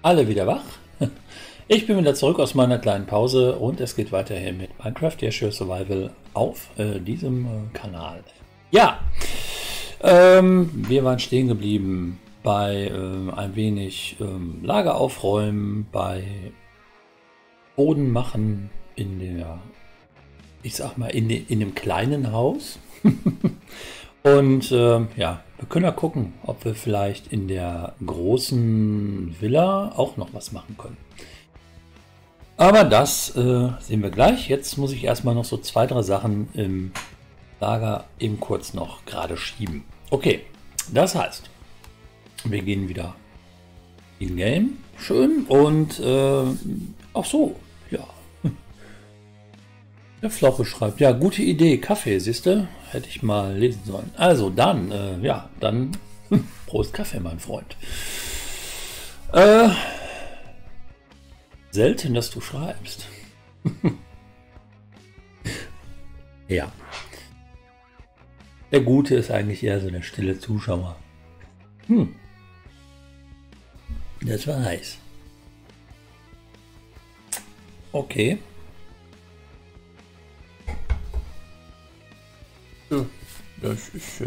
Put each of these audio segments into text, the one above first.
Alle wieder wach. Ich bin wieder zurück aus meiner kleinen Pause und es geht weiterhin mit Minecraft Yashua Survival auf diesem Kanal. Ja, wir waren stehen geblieben bei ein wenig Lager aufräumen, bei Boden machen in der, ich sag mal, in dem kleinen Haus. Und ja, wir können ja gucken, ob wir vielleicht in der großen Villa auch noch was machen können. Aber das sehen wir gleich. Jetzt muss ich erstmal noch so 2, 3 Sachen im Lager eben kurz noch gerade schieben. Okay, das heißt, wir gehen wieder in Game. Schön. Und ach so, ja. Der Floche schreibt, ja, gute Idee, Kaffee, siehst du? Hätte ich mal lesen sollen. Also dann, ja, dann Prost Kaffee, mein Freund. Selten, dass du schreibst. Ja. Der Gute ist eigentlich eher so der stille Zuschauer. Das war heiß. Okay. Ja, das ist...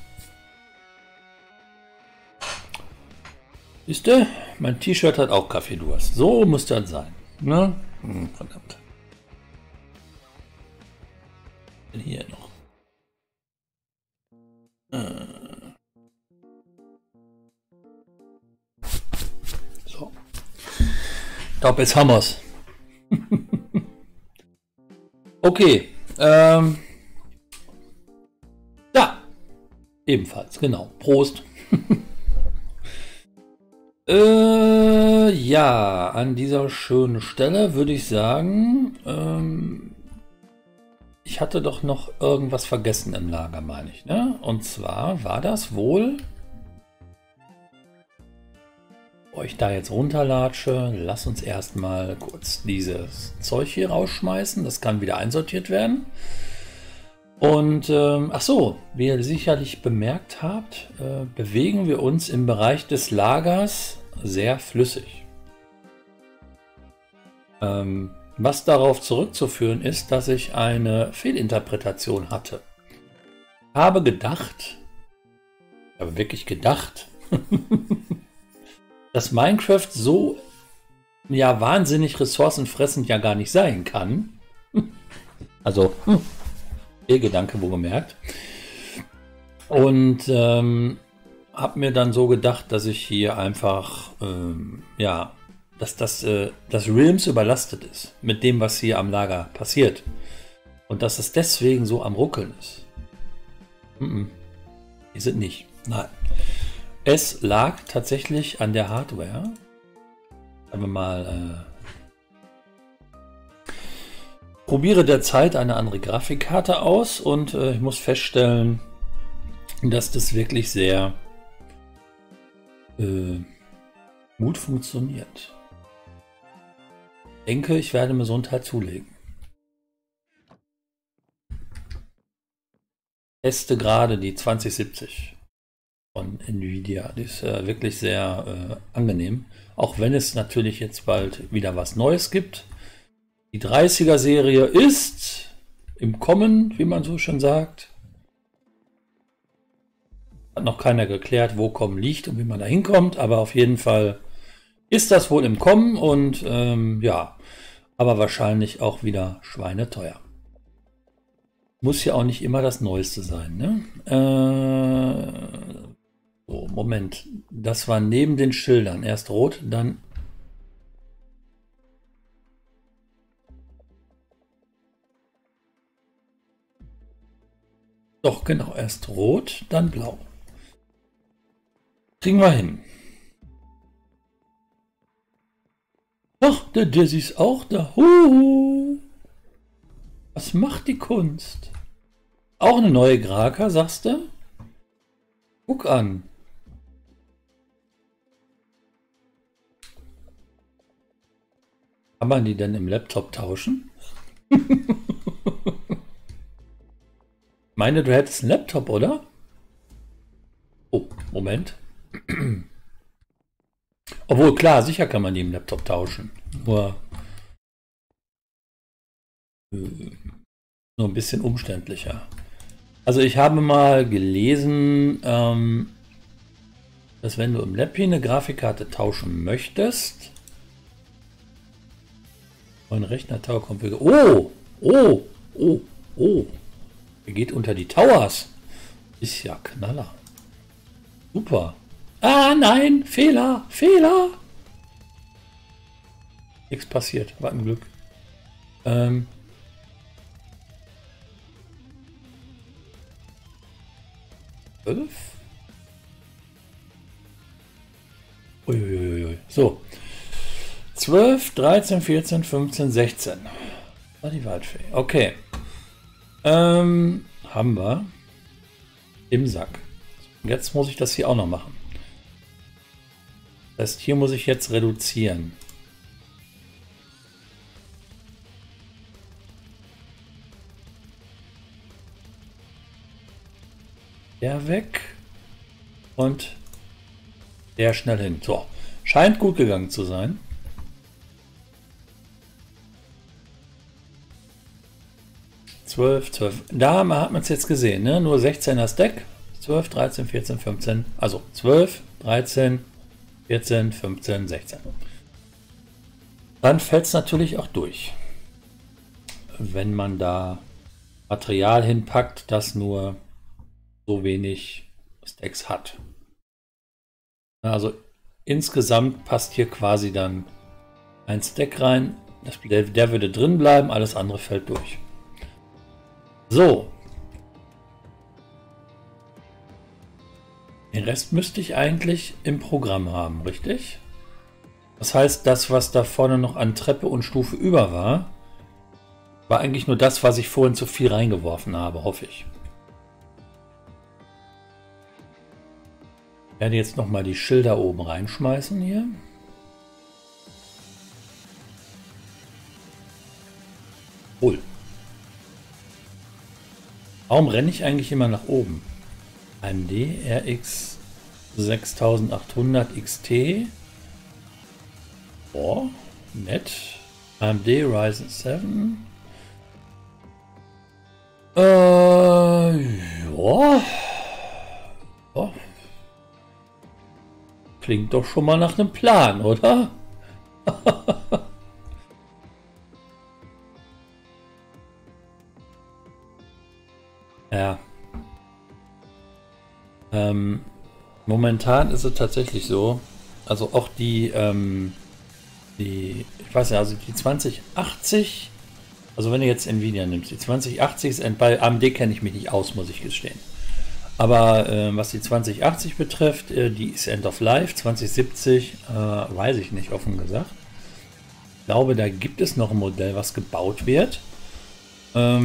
Siehst du, mein T-Shirt hat auch Kaffeedurst. So muss das sein. Ne? Verdammt. Hier noch. So. Ich glaube, jetzt haben wir's. Okay. Ja. Ebenfalls, genau. Prost. Ja, an dieser schönen Stelle würde ich sagen, ich hatte doch noch irgendwas vergessen im Lager, meine ich, ne? Und zwar war das wohl, bevor ich da jetzt runterlatsche, lass uns erstmal kurz dieses Zeug hier rausschmeißen. Das kann wieder einsortiert werden. Und ach so, wie ihr sicherlich bemerkt habt, bewegen wir uns im Bereich des Lagers sehr flüssig. Was darauf zurückzuführen ist, dass ich eine Fehlinterpretation hatte. Ich habe gedacht, aber wirklich gedacht, dass Minecraft so ja wahnsinnig ressourcenfressend ja gar nicht sein kann. Also ihr Gedanke wohlgemerkt. Und habe mir dann so gedacht, dass ich hier einfach, ja, dass das Realms überlastet ist mit dem, was hier am Lager passiert. Und dass es deswegen so am Ruckeln ist. Ist es nicht. Nein. Es lag tatsächlich an der Hardware. Sagen wir mal, probiere derzeit eine andere Grafikkarte aus und ich muss feststellen, dass das wirklich sehr gut funktioniert. Ich denke, ich werde mir so einen Teil zulegen. Teste gerade die 2070 von Nvidia. Die ist wirklich sehr angenehm. Auch wenn es natürlich jetzt bald wieder was Neues gibt. Die 30er Serie ist im Kommen, wie man so schön sagt. Hat noch keiner geklärt, wo Kommen liegt und wie man da hinkommt, aber auf jeden Fall ist das wohl im Kommen und ja, aber wahrscheinlich auch wieder schweineteuer. Muss ja auch nicht immer das Neueste sein, ne? So, Moment, das war neben den Schildern. Erst rot, dann... Doch, genau, erst rot, dann blau. Kriegen wir hin. Ach, der Dizzy ist auch da. Was macht die Kunst? Auch eine neue Graka, sagst du? Guck an. Kann man die denn im Laptop tauschen? Meine, du hättest einen Laptop, oder? Oh, Moment. Obwohl, klar, sicher kann man die im Laptop tauschen. Nur ein bisschen umständlicher. Also ich habe mal gelesen, dass wenn du im Lappy eine Grafikkarte tauschen möchtest, ein Rechner Tower konfigurieren. Oh. Er geht unter die Towers. Ist ja Knaller. Super. Ah, nein, Fehler. Nichts passiert, war ein Glück. 12. Uiuiui. So. 12, 13, 14, 15, 16. War die Waldfee. Okay. Haben wir im Sack. Jetzt muss ich das hier auch noch machen. Das heißt, hier muss ich jetzt reduzieren. Der weg und der schnell hin. So, scheint gut gegangen zu sein. Zwölf. Da hat man es jetzt gesehen, ne? Nur 16er Stack. 12, 13, 14, 15. Also 12, 13, 14, 15, 16. Dann fällt es natürlich auch durch. Wenn man da Material hinpackt, das nur so wenig Stacks hat. Also insgesamt passt hier quasi dann ein Stack rein. Der würde drin bleiben, alles andere fällt durch. So. Den Rest müsste ich eigentlich im Programm haben, richtig? Das heißt, das, was da vorne noch an Treppe und Stufe über war, war eigentlich nur das, was ich vorhin zu viel reingeworfen habe, hoffe ich. Ich werde jetzt noch mal die Schilder oben reinschmeißen hier. Cool. Warum renne ich eigentlich immer nach oben? AMD RX 6800 XT. Oh, nett. AMD Ryzen 7. Ja. Oh. Klingt doch schon mal nach einem Plan, oder? Ja. Momentan ist es tatsächlich so, also auch ich weiß ja, also die 2080, also wenn du jetzt Nvidia nimmst, die 2080 ist, bei AMD kenne ich mich nicht aus, muss ich gestehen. Aber was die 2080 betrifft, die ist End of Life. 2070 weiß ich nicht, offen gesagt. Ich glaube, da gibt es noch ein Modell, was gebaut wird. Ja.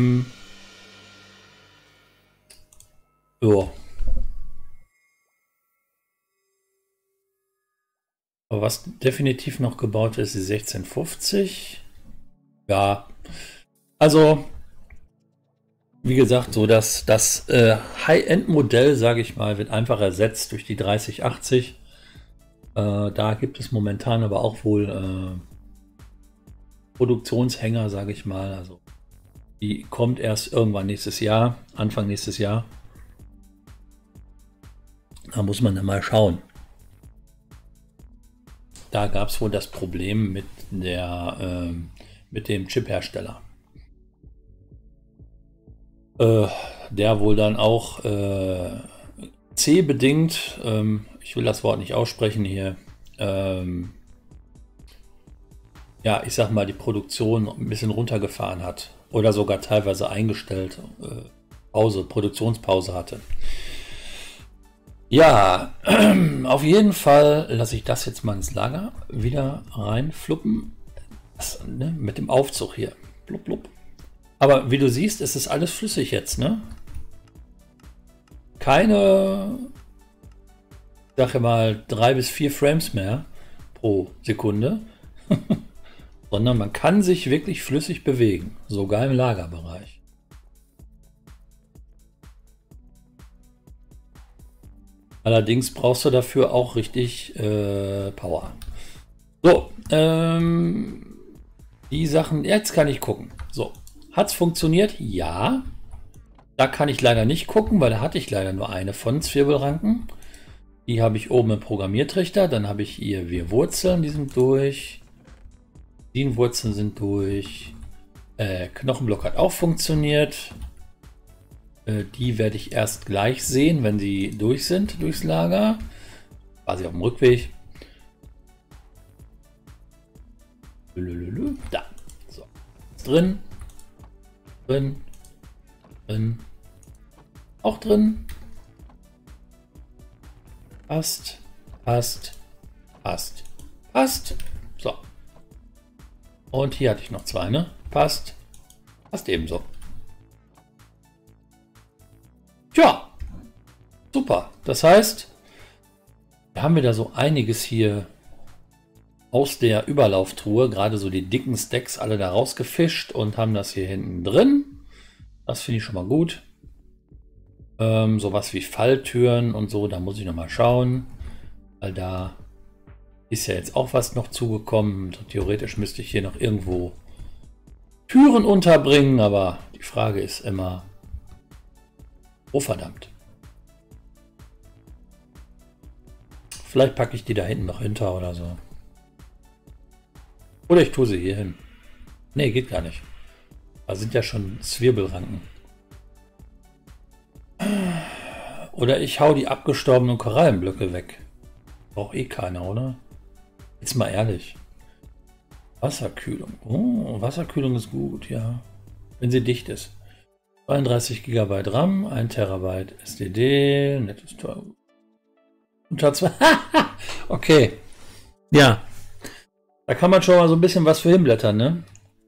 Aber was definitiv noch gebaut wird, ist die 1650. Ja, also wie gesagt, so das High-End-Modell, sage ich mal, wird einfach ersetzt durch die 3080. Da gibt es momentan aber auch wohl Produktionshänger, sage ich mal. Also die kommt erst irgendwann nächstes Jahr, Anfang nächstes Jahr. Da muss man dann mal schauen. Da gab es wohl das Problem mit dem Chip-Hersteller. Der wohl dann auch C-bedingt, ich will das Wort nicht aussprechen hier, ja, ich sag mal, die Produktion ein bisschen runtergefahren hat oder sogar teilweise eingestellt, Produktionspause hatte. Ja, auf jeden Fall lasse ich das jetzt mal ins Lager wieder reinfluppen. Ne, mit dem Aufzug hier. Blub, blub. Aber wie du siehst, ist es alles flüssig jetzt, ne? Keine, sag ich mal, 3 bis 4 Frames mehr pro Sekunde. Sondern man kann sich wirklich flüssig bewegen. Sogar im Lagerbereich. Allerdings brauchst du dafür auch richtig Power. So, die Sachen, jetzt kann ich gucken. So, hat es funktioniert? Ja. Da kann ich leider nicht gucken, weil da hatte ich leider nur eine von Zwirbelranken. Die habe ich oben im Programmiertrichter. Dann habe ich hier Wurzeln, die sind durch. Die Wurzeln sind durch. Knochenblock hat auch funktioniert. Die werde ich erst gleich sehen, wenn sie durch sind durchs Lager. Quasi auf dem Rückweg. Da. So. Drin. Drin. Drin. Auch drin. Passt. Passt. Passt. Passt. So. Und hier hatte ich noch zwei, ne? Passt. Passt ebenso. Tja. Super. Das heißt, wir haben wieder so einiges hier aus der Überlauftruhe, gerade so die dicken Stacks alle da rausgefischt und haben das hier hinten drin. Das finde ich schon mal gut. Sowas wie Falltüren und so, da muss ich noch mal schauen, weil da ist ja jetzt auch was noch zugekommen. So, theoretisch müsste ich hier noch irgendwo Türen unterbringen, aber die Frage ist immer, oh verdammt. Vielleicht packe ich die da hinten noch hinter oder so. Oder ich tue sie hier hin. Ne, geht gar nicht. Da sind ja schon Zwirbelranken. Oder ich hau die abgestorbenen Korallenblöcke weg. Braucht eh keiner, oder? Jetzt mal ehrlich. Wasserkühlung. Oh, Wasserkühlung ist gut, ja. Wenn sie dicht ist. 32 GB RAM, 1 TB SSD, nettes Tor. Unter 2. Okay. Ja. Da kann man schon mal so ein bisschen was für hinblättern, ne?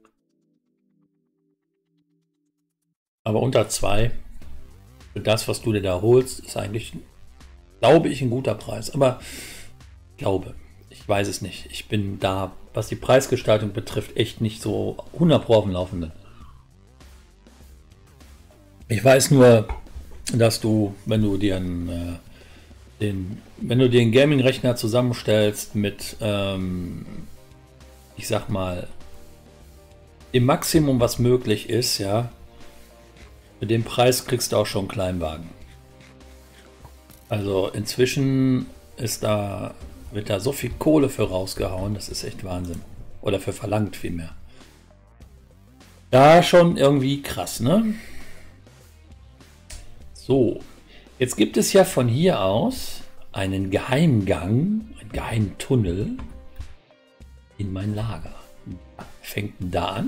Aber unter 2. Für das, was du dir da holst, ist eigentlich, glaube ich, ein guter Preis. Aber ich weiß es nicht. Ich bin da, was die Preisgestaltung betrifft, echt nicht so 100 Pro auf dem Laufenden. Ich weiß nur, dass du, wenn du dir einen Gaming-Rechner zusammenstellst mit, ich sag mal, dem Maximum, was möglich ist, ja, mit dem Preis kriegst du auch schon einen Kleinwagen. Also inzwischen wird da so viel Kohle für rausgehauen, das ist echt Wahnsinn. Oder für verlangt vielmehr. Da schon irgendwie krass, ne? So, jetzt gibt es ja von hier aus einen Geheimgang, einen geheimen Tunnel in mein Lager. Fängt da an,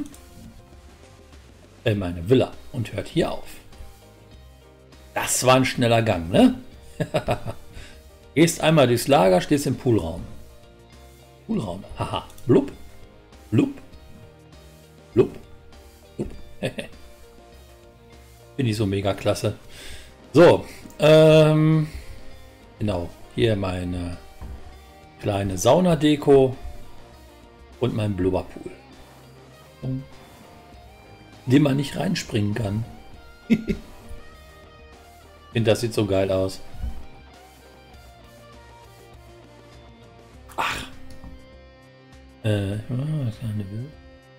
meine Villa, und hört hier auf. Das war ein schneller Gang, ne? Gehst einmal durchs Lager, stehst im Poolraum. Poolraum, haha, blub, blub, blub, blub. Finde ich so mega klasse. So, genau, hier meine kleine Saunadeko und mein Blubberpool, in dem man nicht reinspringen kann. Ich finde, das sieht so geil aus. Ach. Was ist eine Bild?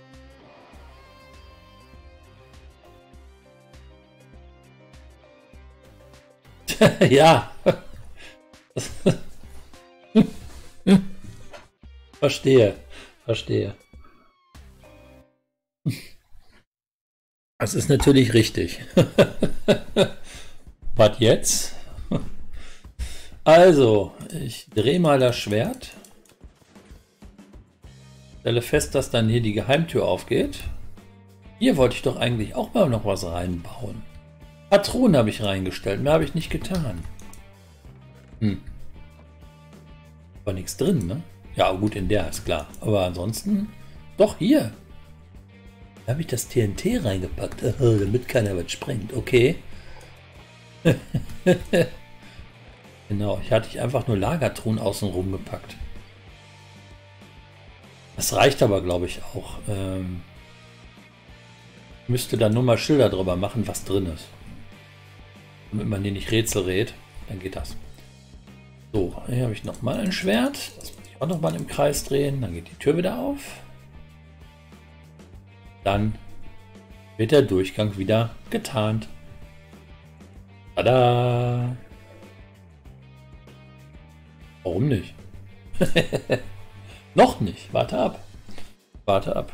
Ja. Verstehe. Das ist natürlich richtig. Was jetzt? Also, ich drehe mal das Schwert. Stelle fest, dass dann hier die Geheimtür aufgeht. Hier wollte ich doch eigentlich auch mal noch was reinbauen. Patronen habe ich reingestellt, mehr habe ich nicht getan. War nichts drin, ne? Ja, gut, in der ist klar. Aber ansonsten, doch hier. Da habe ich das TNT reingepackt, damit keiner was sprengt. Okay. Genau, ich hatte einfach nur Lagertruhen außenrum gepackt. Das reicht aber, glaube ich, auch. Müsste dann nur mal Schilder drüber machen, was drin ist. Damit man hier nicht Rätsel rät, dann geht das. So, hier habe ich nochmal ein Schwert. Das muss ich auch nochmal im Kreis drehen. Dann geht die Tür wieder auf. Dann wird der Durchgang wieder getarnt. Tada! Warum nicht? Noch nicht. Warte ab. Warte ab.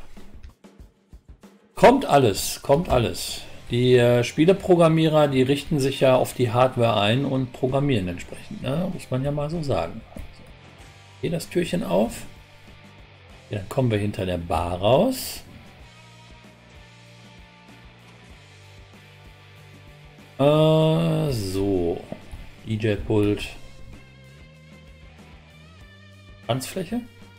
Kommt alles, kommt alles. Die Spieleprogrammierer, die richten sich ja auf die Hardware ein und programmieren entsprechend. Ne? Muss man ja mal so sagen. Hier das Türchen auf. Ja, dann kommen wir hinter der Bar raus. So. DJ-Pult. Tanzfläche.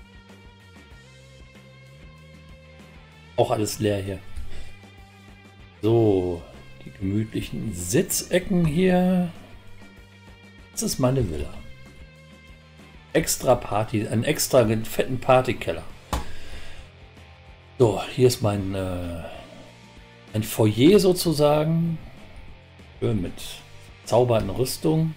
Auch alles leer hier. So, die gemütlichen Sitzecken hier. Das ist meine Villa. Extra Party, ein extra fetten Partykeller. So, hier ist mein ein Foyer sozusagen. Schön mit zaubernden Rüstung.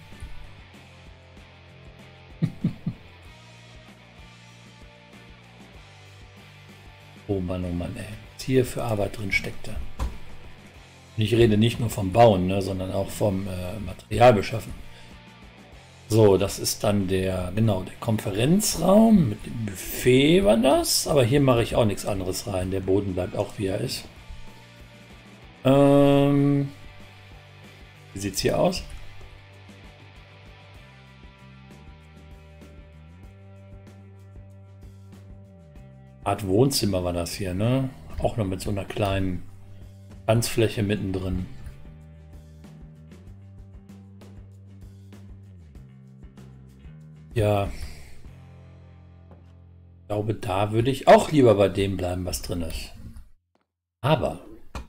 Oh Mann, ey. Was hier für Arbeit drin steckte. Und ich rede nicht nur vom Bauen, ne, sondern auch vom Material beschaffen. So, das ist dann der Konferenzraum mit dem Buffet war das. Aber hier mache ich auch nichts anderes rein. Der Boden bleibt auch wie er ist. Wie sieht es hier aus? Art Wohnzimmer war das hier, ne? Auch noch mit so einer kleinen Tanzfläche mittendrin. Ja. Ich glaube, da würde ich auch lieber bei dem bleiben, was drin ist. Aber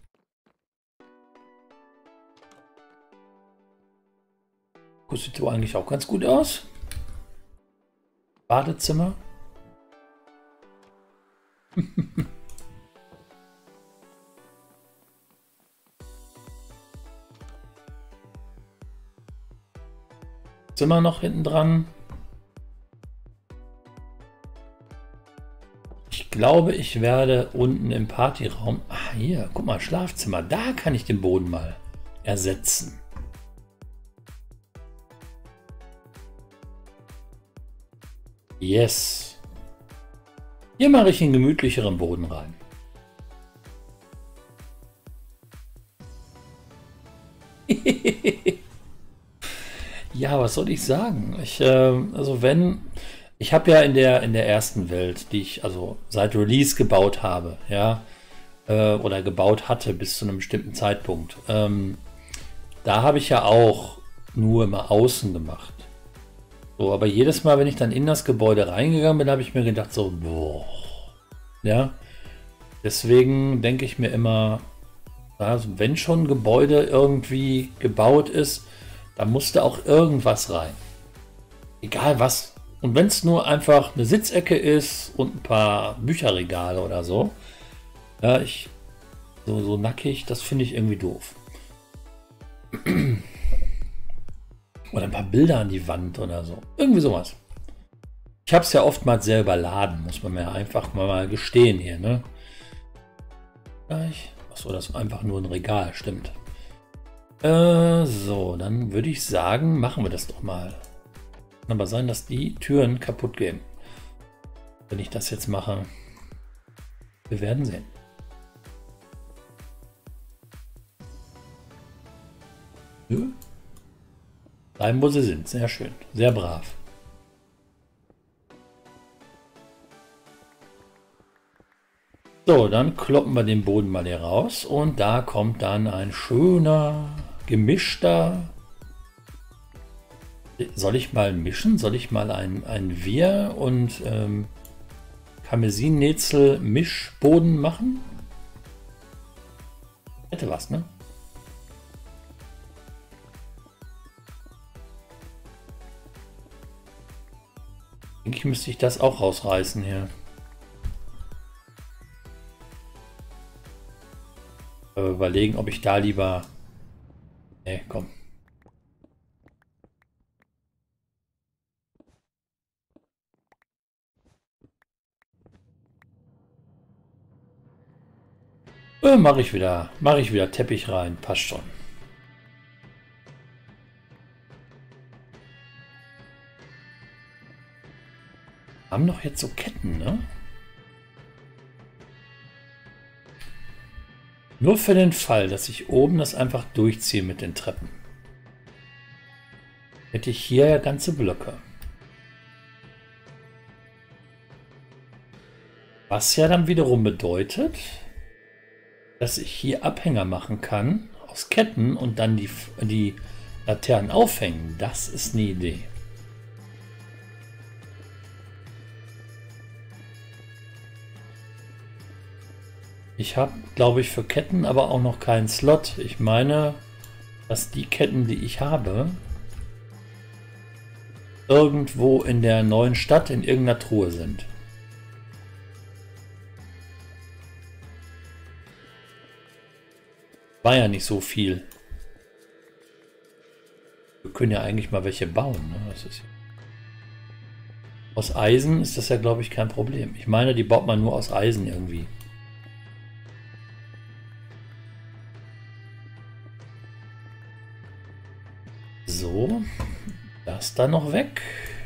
das sieht so eigentlich auch ganz gut aus. Badezimmer. Zimmer noch hinten dran. Ich glaube, ich werde unten im Partyraum. Ah, hier, guck mal, Schlafzimmer. Da kann ich den Boden mal ersetzen. Yes. Hier mache ich einen gemütlicheren Boden rein. Ja, was soll ich sagen? Also wenn, ich habe ja in der ersten Welt, die ich also seit Release gebaut habe, ja, oder gebaut hatte bis zu einem bestimmten Zeitpunkt, da habe ich ja auch nur immer außen gemacht. So, aber jedes Mal, wenn ich dann in das Gebäude reingegangen bin, habe ich mir gedacht so, boah, ja. Deswegen denke ich mir immer, also wenn schon ein Gebäude irgendwie gebaut ist, dann musste auch irgendwas rein. Egal was. Und wenn es nur einfach eine Sitzecke ist und ein paar Bücherregale oder so. Ja, so nackig, das finde ich irgendwie doof. Oder ein paar Bilder an die Wand oder so. Irgendwie sowas. Ich habe es ja oftmals sehr überladen, muss man mir einfach mal gestehen hier, ne? Achso, das ist einfach nur ein Regal, stimmt. So, dann würde ich sagen, machen wir das doch mal. Kann aber sein, dass die Türen kaputt gehen. Wenn ich das jetzt mache. Wir werden sehen. Bleiben, wo sie sind. Sehr schön. Sehr brav. So, dann kloppen wir den Boden mal hier raus. Und da kommt dann ein schöner, gemischter. Soll ich mal mischen? Soll ich mal ein Wir- und Karmesin-Netzel-Mischboden machen? Hätte was, ne? Eigentlich müsste ich das auch rausreißen hier. Überlegen, ob ich da lieber... Nee, komm. Mache ich wieder Teppich rein, passt schon. Haben doch jetzt so Ketten, ne? Nur für den Fall, dass ich oben das einfach durchziehe mit den Treppen. Hätte ich hier ja ganze Blöcke. Was ja dann wiederum bedeutet, dass ich hier Abhänger machen kann aus Ketten und dann die Laternen aufhängen. Das ist eine Idee. Ich habe, glaube ich, für Ketten aber auch noch keinen Slot. Ich meine, dass die Ketten, die ich habe, irgendwo in der neuen Stadt in irgendeiner Truhe sind. War ja nicht so viel. Wir können ja eigentlich mal welche bauen. Ne? Das ist aus Eisen ist das ja, glaube ich, kein Problem. Ich meine, die baut man nur aus Eisen irgendwie. So, das dann noch weg.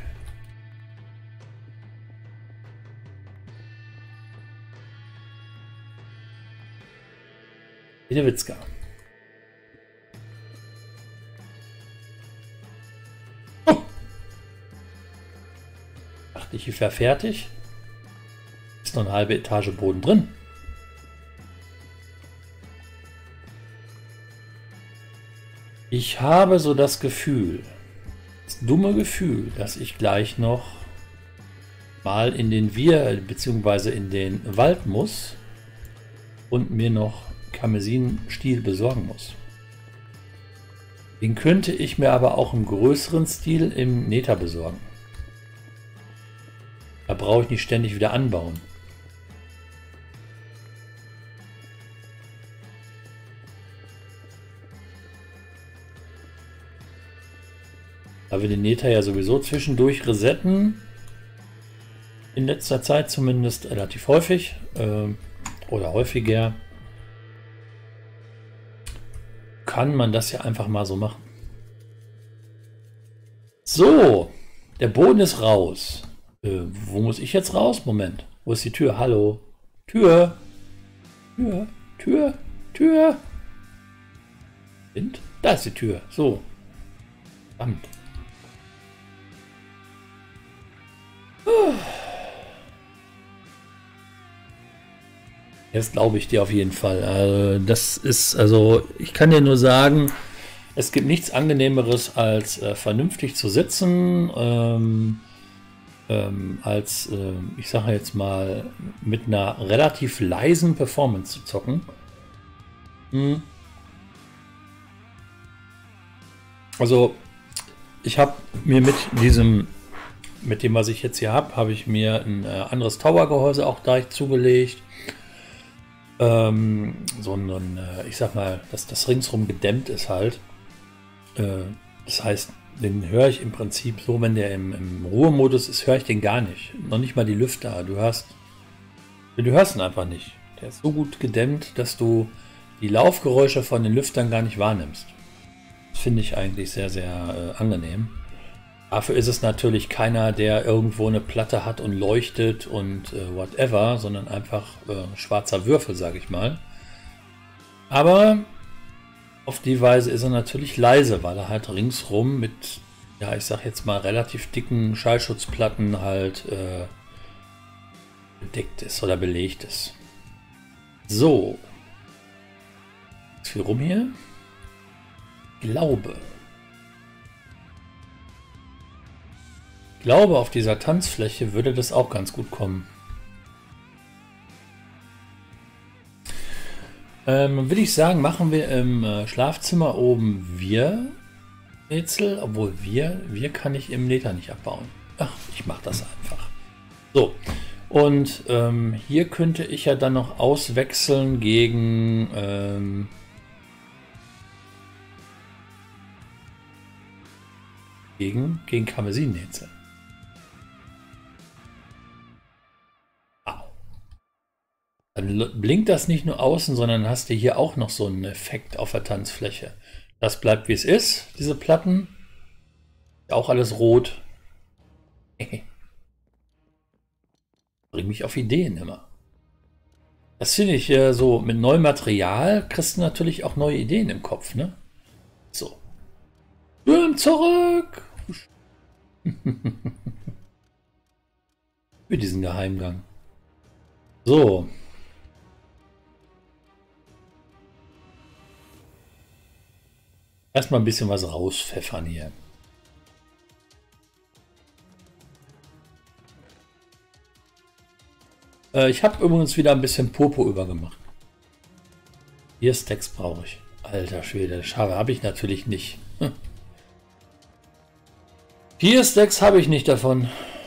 Witzka. Oh. Dachte ich, ich wäre fertig. Ist noch eine halbe Etage Boden drin. Ich habe so das dumme Gefühl, dass ich gleich noch mal in den bzw. in den Wald muss und mir noch Karmesin-Stiel besorgen muss. Den könnte ich mir aber auch im größeren Stil im Nether besorgen. Da brauche ich nicht ständig wieder anbauen. Da wir den Nether ja sowieso zwischendurch resetten, in letzter Zeit zumindest relativ häufig oder häufiger, kann man das ja einfach mal so machen. So, der Boden ist raus. Wo muss ich jetzt raus? Moment, wo ist die Tür? Hallo? Tür! Tür! Tür! Tür! Und? Da ist die Tür. So. Verdammt. Jetzt glaube ich dir auf jeden Fall. Das ist, also ich kann dir nur sagen, es gibt nichts Angenehmeres als vernünftig zu sitzen, als ich sage jetzt mal mit einer relativ leisen Performance zu zocken. Also ich habe mir mit dem, was ich jetzt hier habe ich mir ein anderes Tower-Gehäuse auch gleich zugelegt. Ich sag mal, dass das ringsrum gedämmt ist halt. Das heißt, den höre ich im Prinzip so, wenn der im Ruhemodus ist, höre ich den gar nicht. Noch nicht mal die Lüfter. Du hörst ihn einfach nicht. Der ist so gut gedämmt, dass du die Laufgeräusche von den Lüftern gar nicht wahrnimmst. Das finde ich eigentlich sehr, sehr angenehm. Dafür ist es natürlich keiner, der irgendwo eine Platte hat und leuchtet und whatever, sondern einfach schwarzer Würfel, sage ich mal. Aber auf die Weise ist er natürlich leise, weil er halt ringsrum mit, ja, ich sag jetzt mal relativ dicken Schallschutzplatten halt bedeckt ist oder belegt ist. So. Ist viel rum hier? Ich glaube, auf dieser Tanzfläche würde das auch ganz gut kommen. Würde ich sagen, machen wir im Schlafzimmer oben Rätsel, obwohl wir kann ich im Nether nicht abbauen. Ach, ich mache das einfach. So, und hier könnte ich ja dann noch auswechseln gegen gegen Karmesin-Rätsel. Dann blinkt das nicht nur außen, sondern hast du hier auch noch so einen Effekt auf der Tanzfläche. Das bleibt wie es ist, diese Platten. Auch alles rot. Bring mich auf Ideen immer. Das finde ich so, mit neuem Material kriegst du natürlich auch neue Ideen im Kopf, ne? So. Schwimmen zurück! Für diesen Geheimgang. So. Erstmal ein bisschen was rauspfeffern hier. Ich habe übrigens wieder ein bisschen Purpur übergemacht. 4 Stacks brauche ich. Alter Schwede, Schafe habe ich natürlich nicht. 4 Stacks habe ich nicht davon.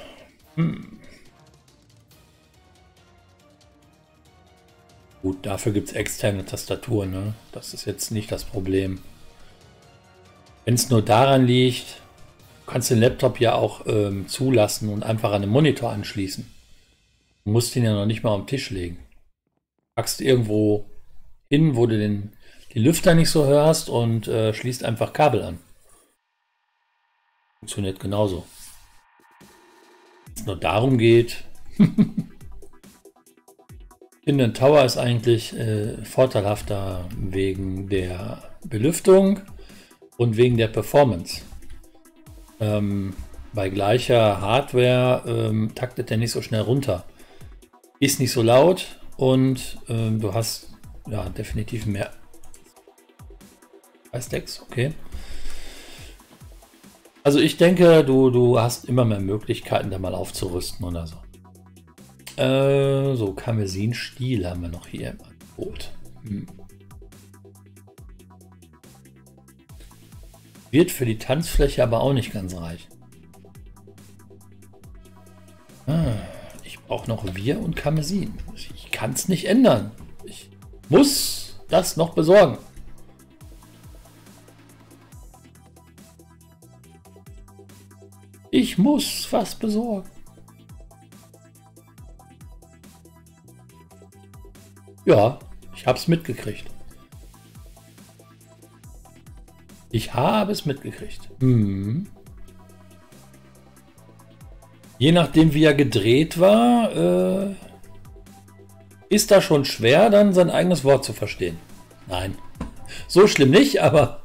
Gut, dafür gibt es externe Tastaturen, ne? Das ist jetzt nicht das Problem. Wenn es nur daran liegt, kannst du den Laptop ja auch zulassen und einfach an den Monitor anschließen. Du musst ihn ja noch nicht mal am Tisch legen. Packst irgendwo hin, wo du den Lüfter nicht so hörst und schließt einfach Kabel an. Funktioniert genauso. Wenn es nur darum geht. Ich finde, ein Tower ist eigentlich vorteilhafter wegen der Belüftung und wegen der Performance. Bei gleicher Hardware taktet er nicht so schnell runter. Ist nicht so laut und du hast ja definitiv mehr. 2 Stacks, okay. Also ich denke, du hast immer mehr Möglichkeiten, da mal aufzurüsten oder so. So, Karmesin-Stiel haben wir noch hier im Angebot. Wird für die Tanzfläche aber auch nicht ganz reichen. Ich brauche noch Wir und Karmesin. Ich kann es nicht ändern. Ich muss das noch besorgen. Ich muss was besorgen. Ja, ich habe es mitgekriegt. Ich habe es mitgekriegt. Je nachdem, wie er gedreht war, ist da schon schwer, dann sein eigenes Wort zu verstehen. Nein, so schlimm nicht, aber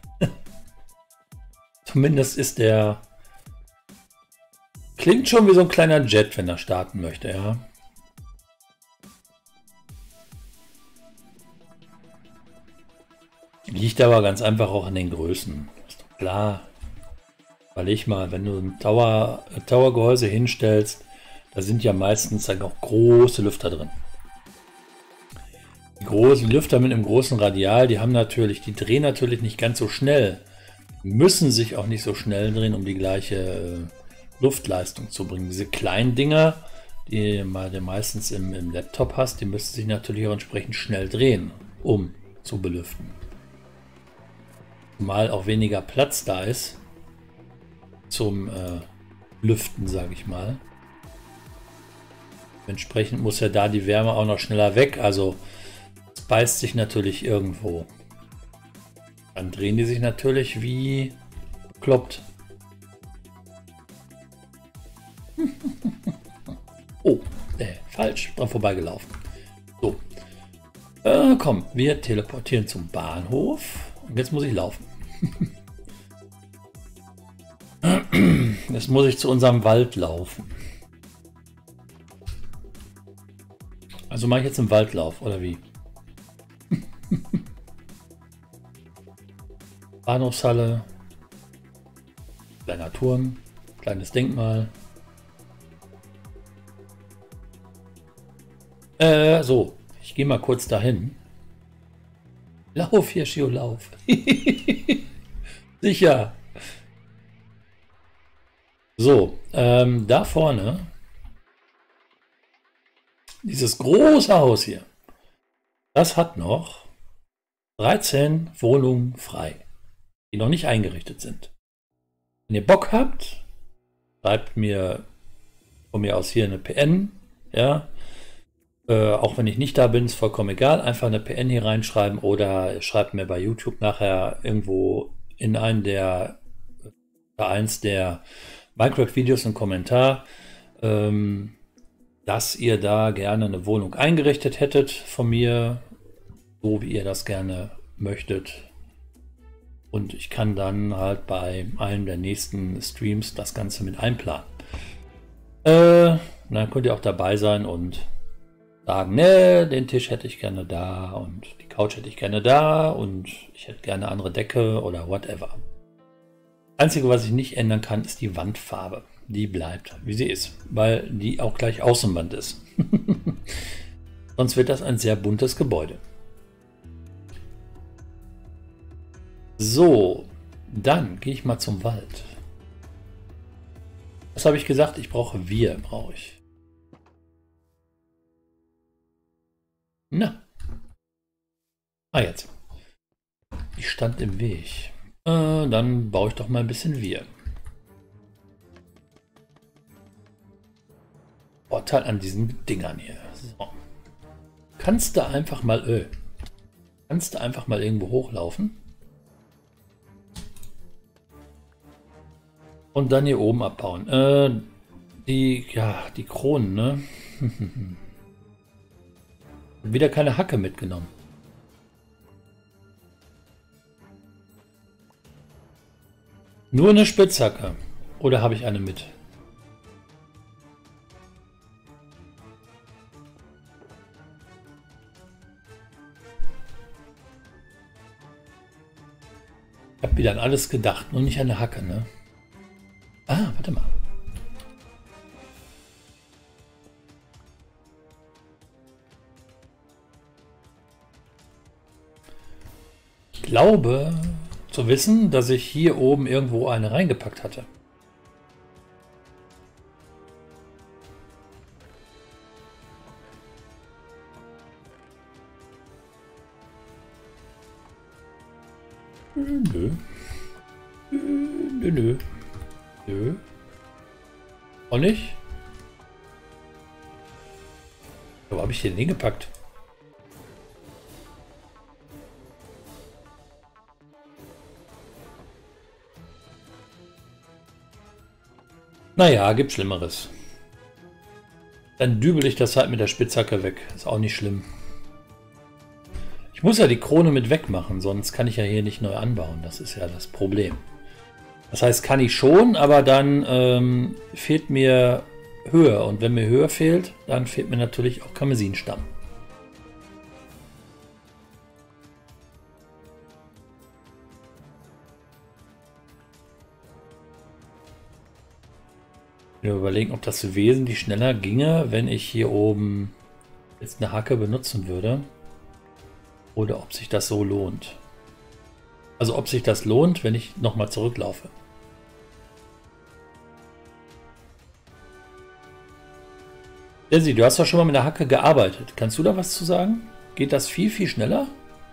zumindest ist der... Klingt schon wie so ein kleiner Jet, wenn er starten möchte, ja. Liegt aber ganz einfach auch an den Größen. Ist doch klar. Überleg mal, wenn du ein Tower-Gehäuse hinstellst, da sind ja meistens dann auch große Lüfter drin. Die großen Lüfter mit einem großen Radial, die drehen natürlich nicht ganz so schnell. Müssen sich auch nicht so schnell drehen, um die gleiche Luftleistung zu bringen. Diese kleinen Dinger, die du meistens im Laptop hast, die müssen sich natürlich auch entsprechend schnell drehen, um zu belüften. Zumal auch weniger Platz da ist zum Lüften, sage ich mal. Entsprechend muss ja da die Wärme auch noch schneller weg, also es beißt sich natürlich irgendwo. Dann drehen die sich natürlich wie bekloppt. Oh, falsch, dran vorbeigelaufen. So, komm, wir teleportieren zum Bahnhof und jetzt muss ich laufen. Jetzt muss ich zu unserem Wald laufen. Also mache ich jetzt einen Waldlauf, oder wie? Bahnhofshalle, kleiner Turm, kleines Denkmal. So, ich gehe mal kurz dahin. Lauf, Hirschio, lauf. Sicher. So, da vorne, dieses große Haus hier, das hat noch 13 Wohnungen frei, die noch nicht eingerichtet sind. Wenn ihr Bock habt, schreibt mir von mir aus hier eine PN, ja, Auch wenn ich nicht da bin, ist vollkommen egal. Einfach eine PN hier reinschreiben oder schreibt mir bei YouTube nachher irgendwo in einen der eins der Minecraft-Videos einen Kommentar, dass ihr da gerne eine Wohnung eingerichtet hättet von mir, so wie ihr das gerne möchtet. Und ich kann dann halt bei einem der nächsten Streams das Ganze mit einplanen. Dann könnt ihr auch dabei sein und sagen, ne, den Tisch hätte ich gerne da und die Couch hätte ich gerne da und ich hätte gerne eine andere Decke oder whatever. Einzige, was ich nicht ändern kann, ist die Wandfarbe. Die bleibt, wie sie ist, weil die auch gleich Außenwand ist. Sonst wird das ein sehr buntes Gebäude. So, dann gehe ich mal zum Wald. Was habe ich gesagt? Ich brauche brauche ich. Na. Ah, jetzt. Ich stand im Weg. Dann baue ich doch mal ein bisschen Wir. Vorteil an diesen Dingern hier. So. Kannst du einfach mal irgendwo hochlaufen? Und dann hier oben abbauen. Die Kronen, ne? Wieder keine Hacke mitgenommen. Nur eine Spitzhacke. Oder habe ich eine mit? Ich habe wieder an alles gedacht, nur nicht an eine Hacke, ne? Ah, warte mal. Ich glaube zu wissen, dass ich hier oben irgendwo eine reingepackt hatte. Nö. Nö. Nö. Auch nicht? Wo habe ich den hingepackt? Naja, gibt Schlimmeres. Dann dübel ich das halt mit der Spitzhacke weg. Ist auch nicht schlimm. Ich muss ja die Krone mit wegmachen, sonst kann ich ja hier nicht neu anbauen. Das ist ja das Problem. Das heißt, kann ich schon, aber dann fehlt mir Höhe. Und wenn mir Höhe fehlt, dann fehlt mir natürlich auch Karmesinstamm. Ich will überlegen, ob das wesentlich schneller ginge, wenn ich hier oben jetzt eine Hacke benutzen würde. Oder ob sich das so lohnt. Also ob sich das lohnt, wenn ich nochmal zurücklaufe. Desi, du hast doch schon mal mit der Hacke gearbeitet. Kannst du da was zu sagen? Geht das viel, viel schneller?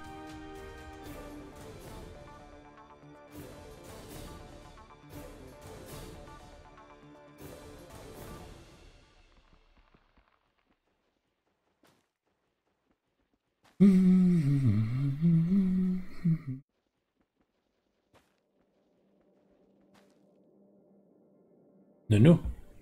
Nö.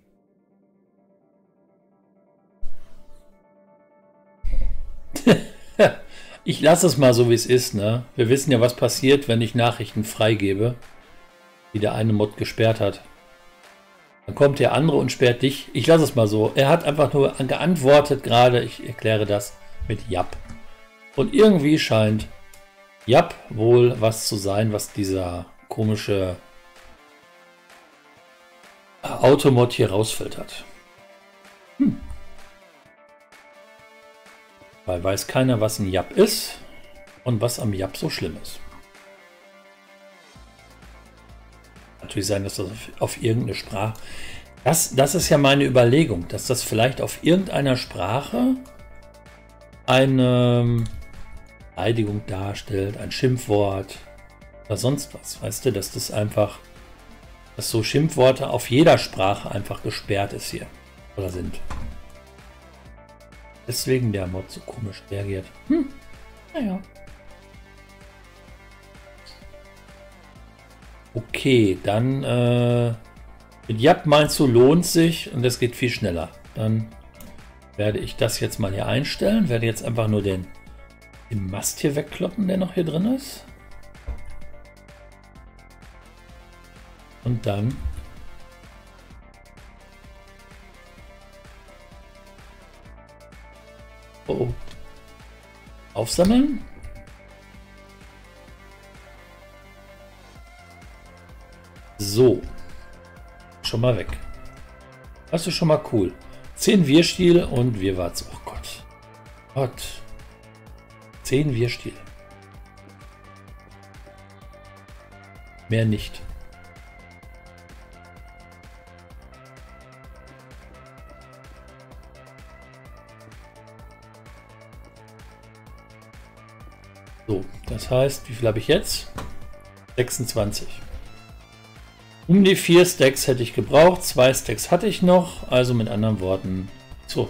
Ich lasse es mal so, wie es ist. Ne? Wir wissen ja, was passiert, wenn ich Nachrichten freigebe, die der eine Mod gesperrt hat. Dann kommt der andere und sperrt dich. Ich lasse es mal so. Er hat einfach nur geantwortet gerade. Ich erkläre das mit Jap. Und irgendwie scheint Jap wohl was zu sein, was dieser komische Automod hier rausfiltert. Weil weiß keiner, was ein Jap ist und was am Jap so schlimm ist. Natürlich sein, dass das auf irgendeine Sprache... Das ist ja meine Überlegung, dass das vielleicht auf irgendeiner Sprache eine Beleidigung darstellt, ein Schimpfwort oder sonst was. Weißt du, dass das einfach, dass so Schimpfworte auf jeder Sprache einfach gesperrt ist hier oder sind. Deswegen der Mod so komisch reagiert. Naja. Okay, dann mit Jap meinst du, lohnt sich und das geht viel schneller. Dann werde ich das jetzt mal hier einstellen. Werde jetzt einfach nur den Mast hier wegkloppen, der noch hier drin ist. Und dann oh. Aufsammeln. So. Schon mal weg. Das ist schon mal cool. 10 Wirrstiel und Wirrwarz. Oh Gott. Gott. 10 Wirrstiel. Mehr nicht. So, das heißt, wie viel habe ich jetzt? 26. Um die 4 Stacks hätte ich gebraucht, 2 Stacks hatte ich noch, also mit anderen Worten, so,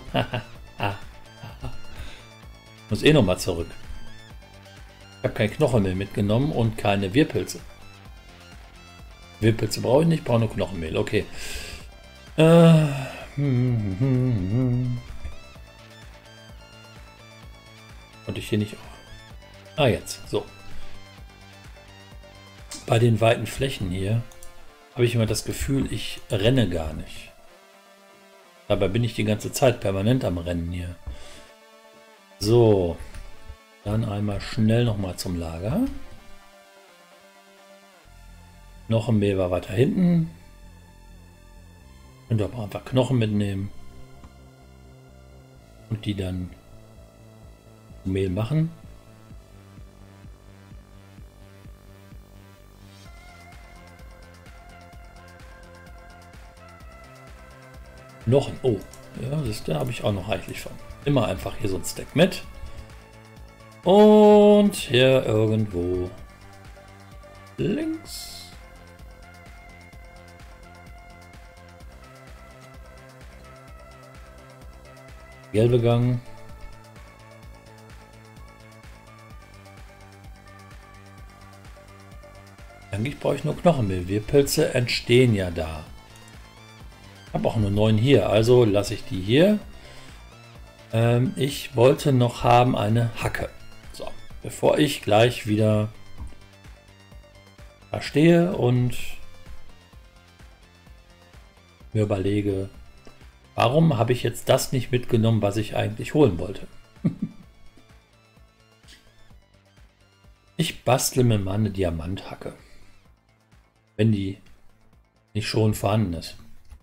muss eh nochmal zurück. Ich habe kein Knochenmehl mitgenommen und keine Wirrpilze. Wirrpilze brauche ich nicht, brauche nur Knochenmehl, okay. Konnte ich hier nicht auch. Ah, jetzt, so. Bei den weiten Flächen hier habe ich immer das Gefühl, ich renne gar nicht. Dabei bin ich die ganze Zeit permanent am Rennen hier. So, dann einmal schnell nochmal zum Lager. Noch ein Mehl war weiter hinten. Könnt ihr auch einfach Knochen mitnehmen. Und die dann Mehl machen. Noch ein... Oh, ja, da habe ich auch noch reichlich von. Immer einfach hier so ein Stack mit. Und hier irgendwo links. Gelbe Gang. Eigentlich brauche ich nur Knochenmehl. Wirrpilze entstehen ja da. Ich habe auch nur 9 hier, also lasse ich die hier. Ich wollte noch haben eine Hacke. So, bevor ich gleich wieder da stehe und mir überlege, warum habe ich jetzt das nicht mitgenommen, was ich eigentlich holen wollte. Ich bastle mir mal eine Diamanthacke, wenn die nicht schon vorhanden ist.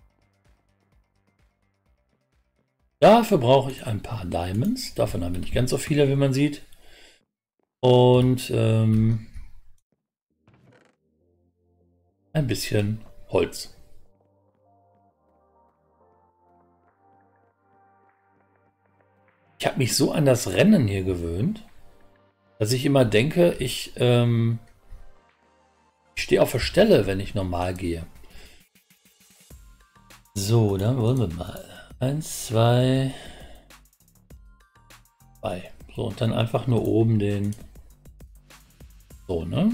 Dafür brauche ich ein paar Diamonds. Davon haben wir nicht ganz so viele, wie man sieht. Und ein bisschen Holz. Ich habe mich so an das Rennen hier gewöhnt, dass ich immer denke, ich stehe auf der Stelle, wenn ich normal gehe. So, dann wollen wir mal. 1, 2, 3. So, und dann einfach nur oben den. So, ne?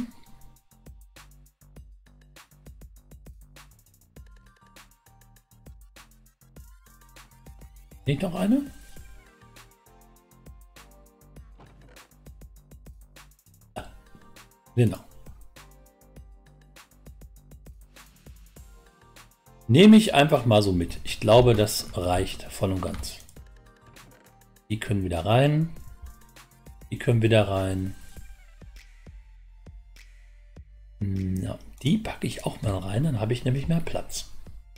Nicht noch eine? Ja, genau. Nehme ich einfach mal so mit. Ich glaube, das reicht voll und ganz. Die können wieder rein. Die können wieder rein. Ja, die packe ich auch mal rein, dann habe ich nämlich mehr Platz.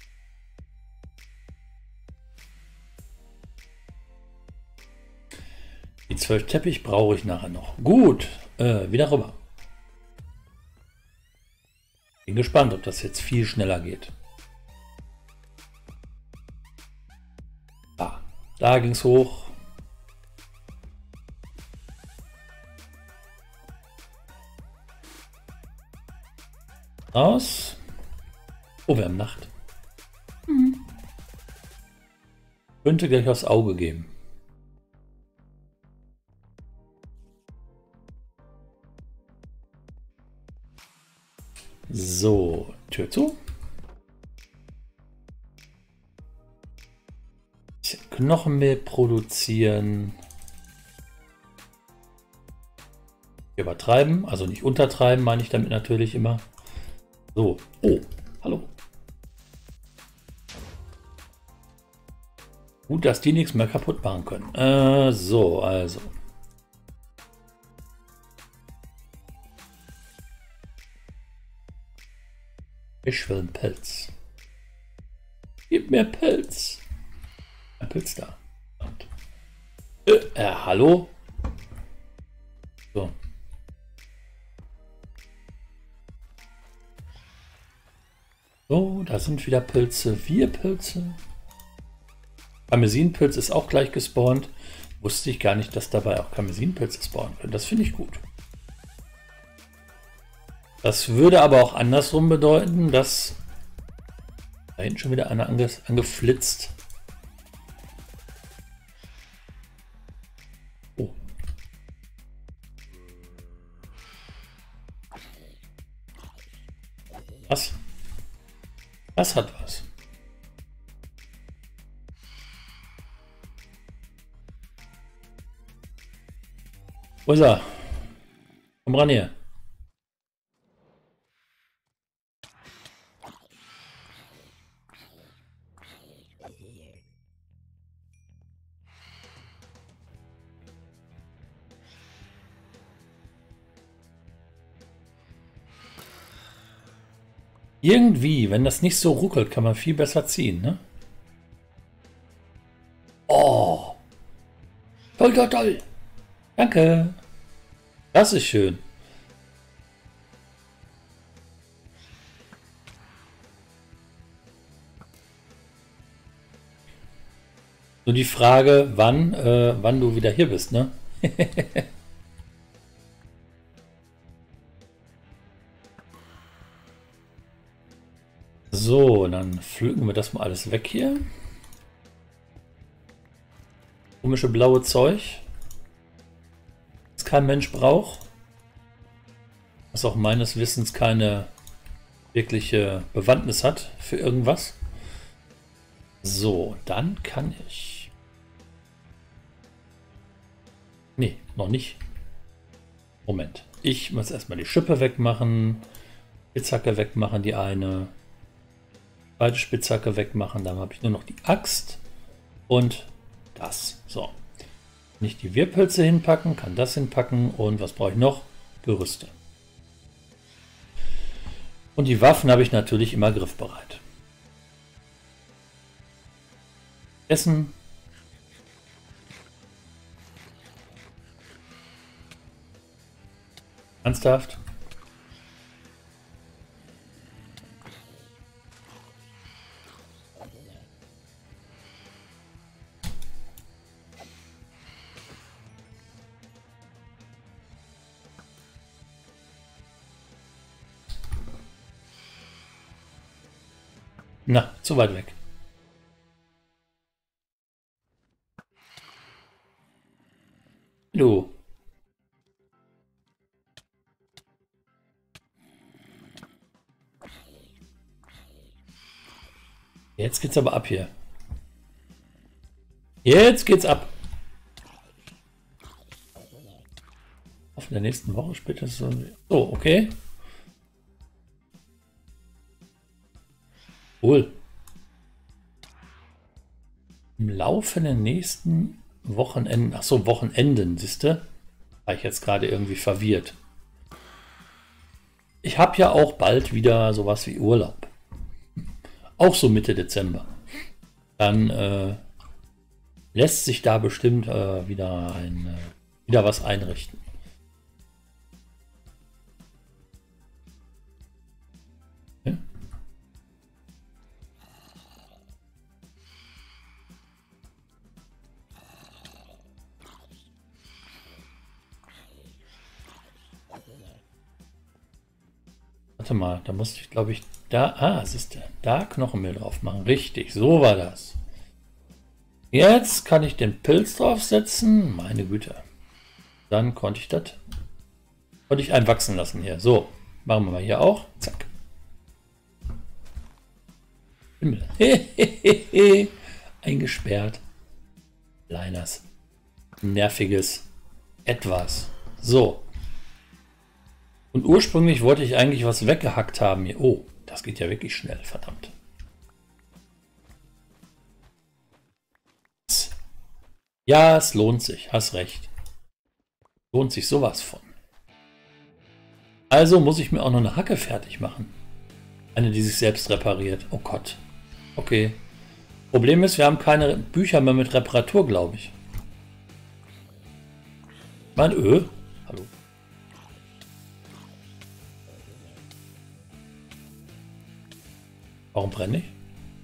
Die 12 Teppich brauche ich nachher noch. Gut, wieder rüber. Bin gespannt, ob das jetzt viel schneller geht. Da ging es hoch. Raus. Oh, wir haben Nacht. Könnte gleich aufs Auge geben. So, Tür zu. Knochenmehl produzieren. Übertreiben, also nicht untertreiben, meine ich damit natürlich immer. So, oh, hallo. Gut, dass die nichts mehr kaputt machen können. So, also. Ich will einen Pelz. Gib mir Pelz. Ein Pilz da. Und, hallo? So. So, da sind wieder Pilze. 4 Pilze. Karmesinpilz ist auch gleich gespawnt. Wusste ich gar nicht, dass dabei auch Karmesinpilze spawnen können. Das finde ich gut. Das würde aber auch andersrum bedeuten, dass da hinten schon wieder einer angeflitzt. Oh. Was? Das hat was. Wo ist er? Komm ran hier. Irgendwie, wenn das nicht so ruckelt, kann man viel besser ziehen, ne? Oh! Toll, toll, toll! Danke! Das ist schön. Nur die Frage, wann du wieder hier bist, ne? So, dann pflücken wir das mal alles weg hier. Komische blaue Zeug, das kein Mensch braucht. Was auch meines Wissens keine wirkliche Bewandtnis hat für irgendwas. So, dann kann ich... Nee, noch nicht. Moment. Ich muss erstmal die Schippe wegmachen. Spitzhacke wegmachen, die eine. Beide Spitzhacke wegmachen. Dann habe ich nur noch die Axt und das. So. Nicht die Wirrpilze hinpacken, kann das hinpacken. Und was brauche ich noch? Gerüste. Und die Waffen habe ich natürlich immer griffbereit. Essen. Ernsthaft? Na, zu weit weg. Du. Jetzt geht's aber ab hier. Jetzt geht's ab. Auf der nächsten Woche spätestens. So, okay. Cool. Im Laufe der nächsten Wochenenden, ach so, Wochenenden, siehst du? War ich jetzt gerade irgendwie verwirrt. Ich habe ja auch bald wieder sowas wie Urlaub. Auch so Mitte Dezember. Dann lässt sich da bestimmt wieder was einrichten. Ja? Warte mal, da musste ich, glaube ich, siehst du, da Knochenmehl drauf machen. Richtig, so war das. Jetzt kann ich den Pilz draufsetzen. Meine Güte. Dann konnte ich einen wachsen lassen hier. So, machen wir mal hier auch. Zack. Himmel. Eingesperrt. Kleines, nerviges Etwas. So. Und ursprünglich wollte ich eigentlich was weggehackt haben hier. Oh, das geht ja wirklich schnell, verdammt. Ja, es lohnt sich, hast recht. Lohnt sich sowas von. Also muss ich mir auch noch eine Hacke fertig machen. Eine, die sich selbst repariert. Oh Gott. Okay. Problem ist, wir haben keine Bücher mehr mit Reparatur, glaube ich. Mein Hallo. Warum brenne ich?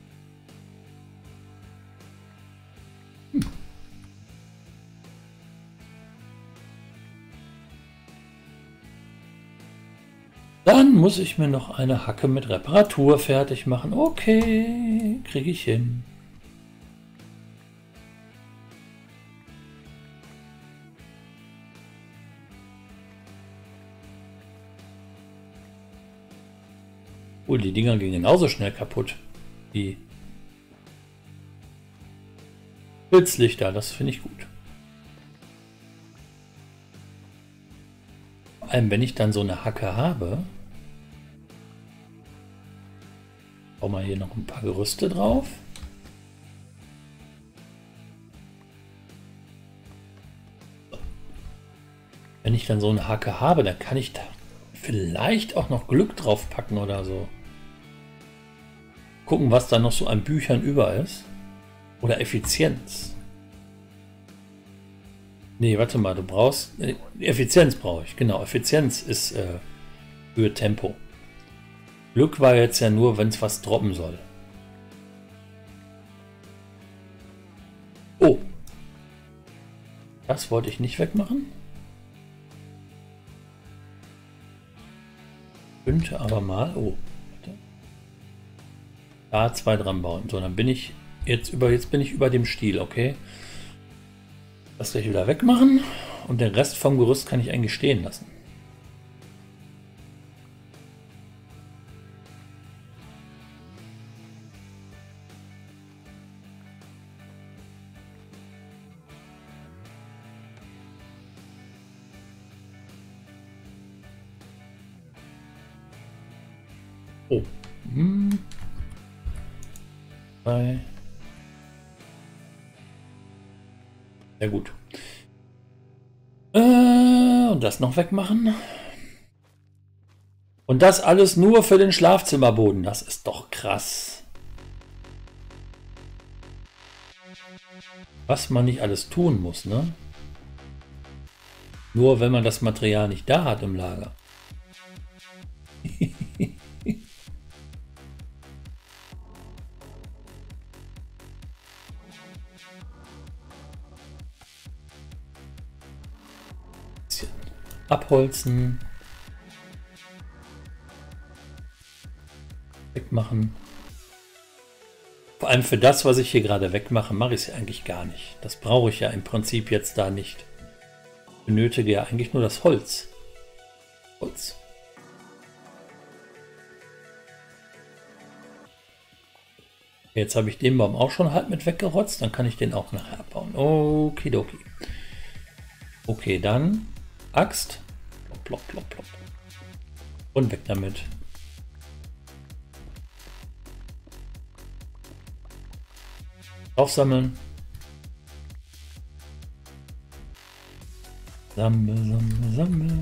Dann muss ich mir noch eine Hacke mit Reparatur fertig machen. Okay, kriege ich hin. Oh, die Dinger gingen genauso schnell kaputt. Die Blitzlichter, das finde ich gut. Vor allem, wenn ich dann so eine Hacke habe. Bauen wir hier noch ein paar Gerüste drauf. Wenn ich dann so eine Hacke habe, dann kann ich da vielleicht auch noch Glück drauf packen oder so. Gucken, was da noch so an Büchern über ist. Oder Effizienz. Nee, warte mal, du brauchst... Effizienz brauche ich, genau. Effizienz ist für Tempo. Glück war jetzt ja nur, wenn es was droppen soll. Oh. Das wollte ich nicht wegmachen. Könnte aber mal... Oh. Da 2 dran bauen. So, dann bin ich jetzt bin ich über dem Stiel, okay? Das gleich wieder wegmachen und den Rest vom Gerüst kann ich eigentlich stehen lassen. Oh. Sehr gut. Und das noch wegmachen. Und das alles nur für den Schlafzimmerboden. Das ist doch krass. Was man nicht alles tun muss, ne? Nur wenn man das Material nicht da hat im Lager. Abholzen. Wegmachen. Vor allem für das, was ich hier gerade wegmache, mache ich es ja eigentlich gar nicht. Das brauche ich ja im Prinzip jetzt da nicht. Ich benötige ja eigentlich nur das Holz. Jetzt habe ich den Baum auch schon halb mit weggerotzt. Dann kann ich den auch nachher abbauen. Okidoki. Okay, dann Axt. Plopp, plopp, plopp, plopp. Und weg damit. Aufsammeln. Sammel.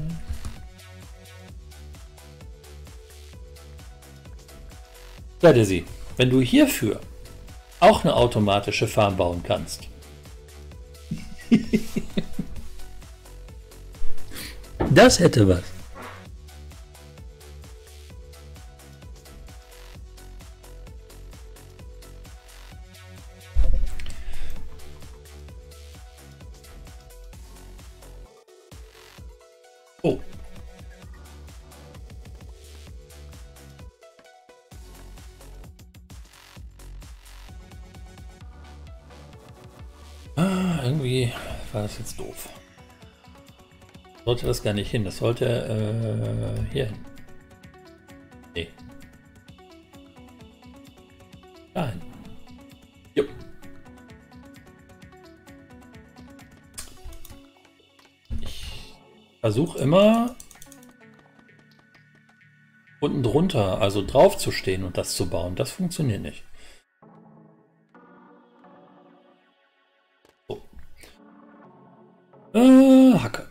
Ja, Desi, wenn du hierfür auch eine automatische Farm bauen kannst. Das hätte was. Oh. Irgendwie war das jetzt doof. Sollte das gar nicht hin. Das sollte hier hin. Nee. Dahin. Jupp. Ich versuche immer unten drunter, also drauf zu stehen und das zu bauen. Das funktioniert nicht. So. Hacke.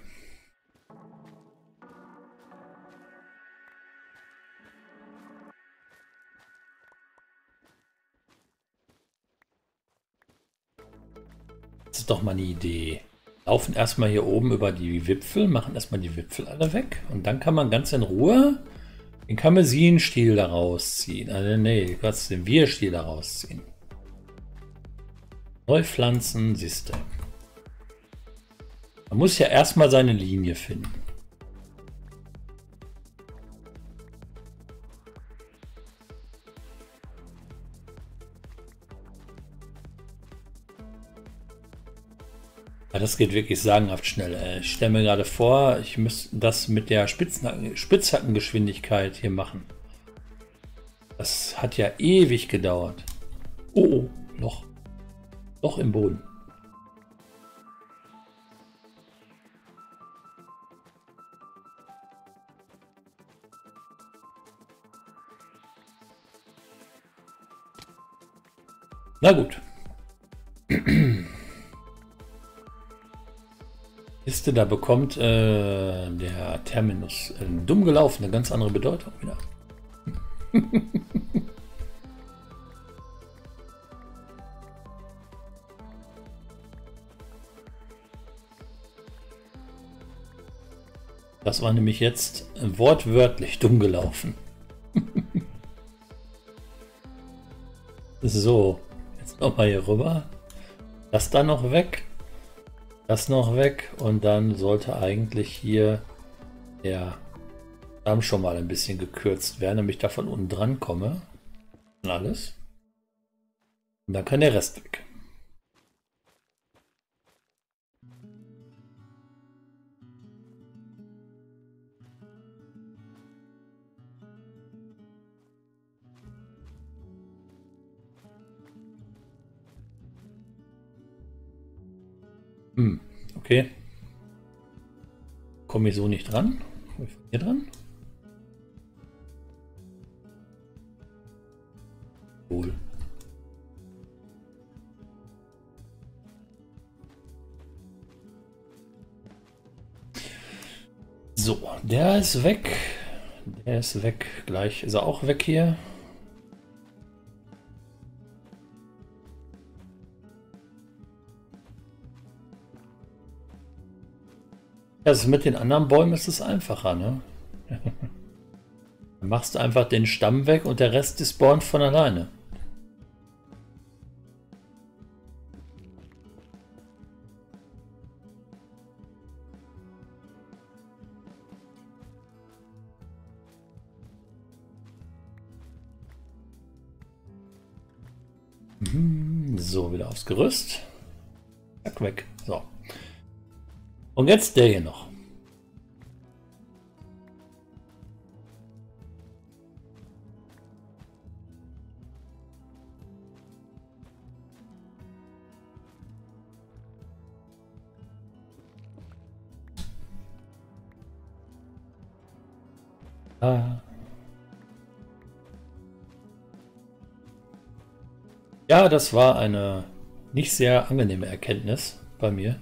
Das ist doch mal eine Idee. Laufen erstmal hier oben über die Wipfel, machen erstmal die Wipfel alle weg und dann kann man ganz in Ruhe den Karmesinstiel da rausziehen. Also nee, Gott, den Wir-Stiel da rausziehen. Neu pflanzen, siehst du. Man muss ja erstmal seine Linie finden. Ja, das geht wirklich sagenhaft schnell. Ich stelle mir gerade vor, ich müsste das mit der Spitzhackengeschwindigkeit hier machen. Das hat ja ewig gedauert. Oh, Loch. Loch im Boden. Na gut. Liste, da bekommt der Terminus dumm gelaufen eine ganz andere Bedeutung wieder. Das war nämlich jetzt wortwörtlich dumm gelaufen. So, jetzt nochmal hier rüber. Das dann noch weg. Das noch weg. Und dann sollte eigentlich hier der Damm schon mal ein bisschen gekürzt werden, damit ich da von unten dran komme. Und alles. Und dann kann der Rest weg. Okay. Komme ich so nicht dran? Komme ich von hier dran? Cool. So, der ist weg. Der ist weg. Gleich ist er auch weg hier. Also mit den anderen Bäumen ist es einfacher, ne? Dann machst du einfach den Stamm weg und der Rest spawnt von alleine. So, wieder aufs Gerüst. Zack, weg. So. Und jetzt der hier noch. Ja, das war eine nicht sehr angenehme Erkenntnis bei mir,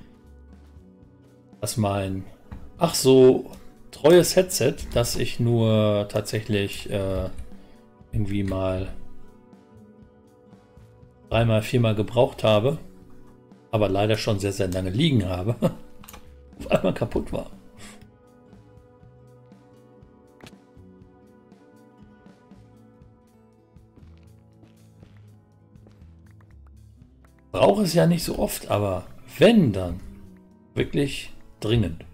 dass mein ach so treues Headset, das ich nur tatsächlich irgendwie mal 3-mal, 4-mal gebraucht habe, aber leider schon sehr, sehr lange liegen habe, auf einmal kaputt war. Brauche es ja nicht so oft, aber wenn, dann wirklich dringend.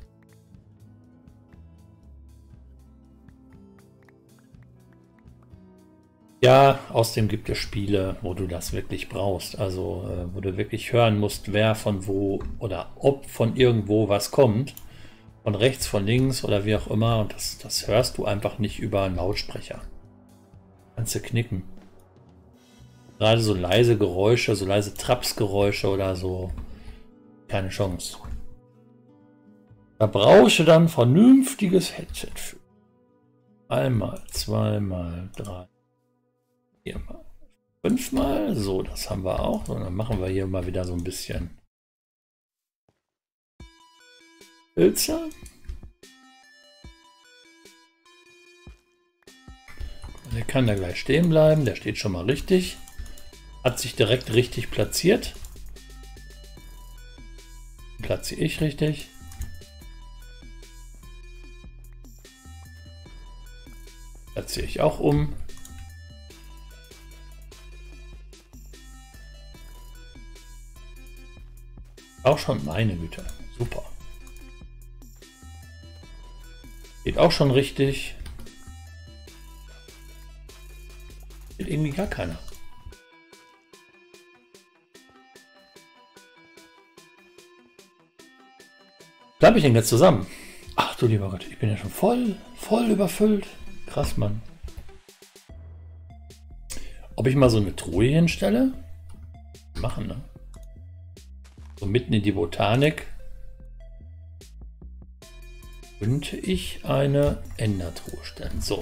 Ja, außerdem gibt es Spiele, wo du das wirklich brauchst. Also, wo du wirklich hören musst, wer von wo oder ob von irgendwo was kommt. Von rechts, von links oder wie auch immer. Und das hörst du einfach nicht über einen Lautsprecher. Kannst du knicken. Gerade so leise Geräusche, so leise Trapsgeräusche oder so. Keine Chance. Da brauchst du dann vernünftiges Headset für. Einmal, zweimal, drei, viermal, fünfmal. So, das haben wir auch. Und dann machen wir hier mal wieder so ein bisschen Pilze. Der kann da gleich stehen bleiben. Der steht schon mal richtig. Hat sich direkt richtig platziert. Platziere ich richtig. Platziere ich auch um. Auch schon, meine Güte. Super. Geht auch schon richtig. Geht irgendwie gar keiner. Bleibe ich denn jetzt zusammen? Ach du lieber Gott, ich bin ja schon voll überfüllt. Krass, Mann. Ob ich mal so eine Truhe hinstelle? Machen, ne? So mitten in die Botanik könnte ich eine Endertruhe stellen. So.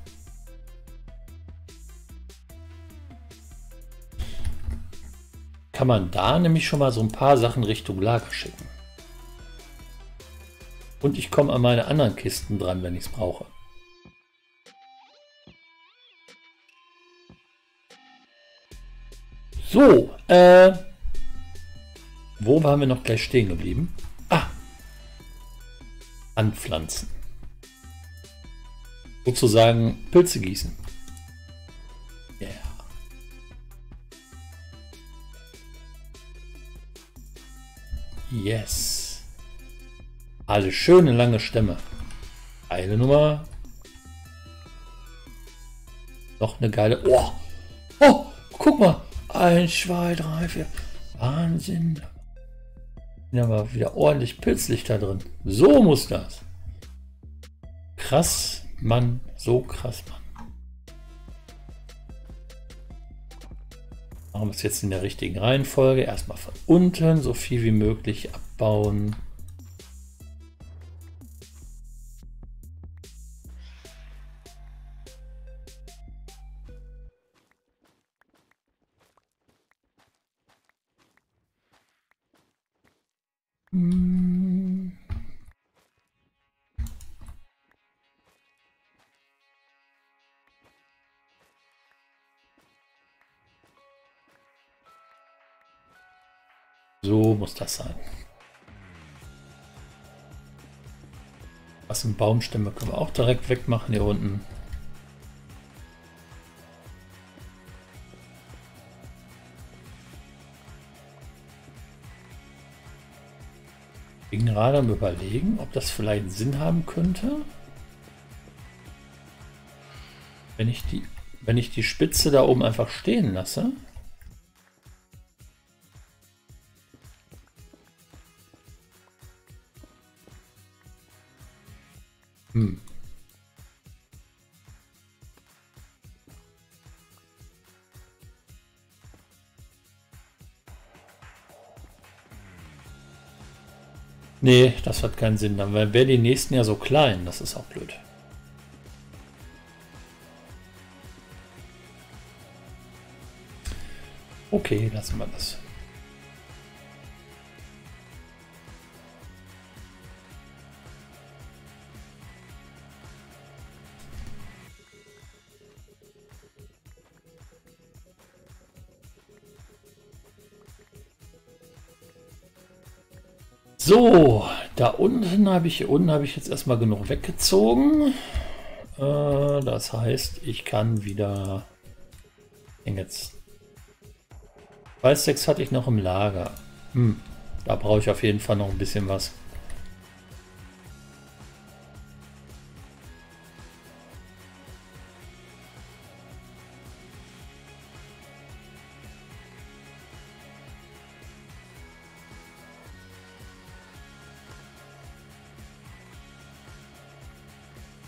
Kann man da nämlich schon mal so ein paar Sachen Richtung Lager schicken. Und ich komme an meine anderen Kisten dran, wenn ich es brauche. So, wo waren wir noch gleich stehen geblieben? Ah, anpflanzen. Sozusagen Pilze gießen. Ja. Yeah. Yes. Alle schöne lange Stämme. Geile Nummer. Noch eine geile. Oh, oh, guck mal. 1, 2, 3, 4. Wahnsinn. Da war wieder ordentlich Pilzlicht da drin. So muss das. Krass, Mann. So krass, Mann. Machen wir es jetzt in der richtigen Reihenfolge. Erstmal von unten so viel wie möglich abbauen. So muss das sein. Was sind Baumstämme können wir auch direkt wegmachen hier unten. Ich bin gerade am Überlegen, ob das vielleicht Sinn haben könnte, wenn ich die Spitze da oben einfach stehen lasse. Nee, das hat keinen Sinn. Dann wären die nächsten ja so klein. Das ist auch blöd. Okay, lassen wir das. So, da unten habe ich jetzt erstmal genug weggezogen. Das heißt, ich kann wieder. Jetzt. Weißsechs hatte ich noch im Lager. Da brauche ich auf jeden Fall noch ein bisschen was.